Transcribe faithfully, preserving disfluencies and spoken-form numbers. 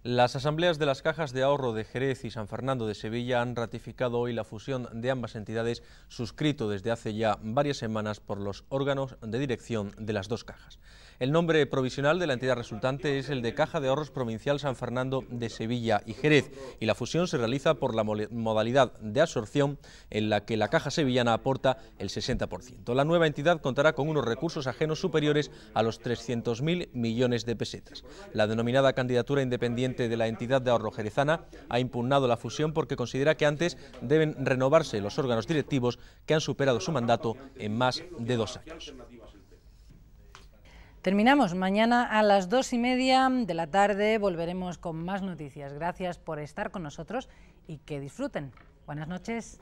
Las asambleas de las Cajas de Ahorro de Jerez y San Fernando de Sevilla han ratificado hoy la fusión de ambas entidades, suscrito desde hace ya varias semanas por los órganos de dirección de las dos cajas. El nombre provisional de la entidad resultante es el de Caja de Ahorros Provincial San Fernando de Sevilla y Jerez, y la fusión se realiza por la modalidad de absorción en la que la caja sevillana aporta el sesenta por ciento. La nueva entidad contará con unos recursos ajenos superiores a los trescientos mil millones de pesetas. La denominada candidatura independiente de la entidad de ahorro jerezana ha impugnado la fusión porque considera que antes deben renovarse los órganos directivos que han superado su mandato en más de dos años. Terminamos. Mañana a las dos y media de la tarde volveremos con más noticias. Gracias por estar con nosotros y que disfruten. Buenas noches.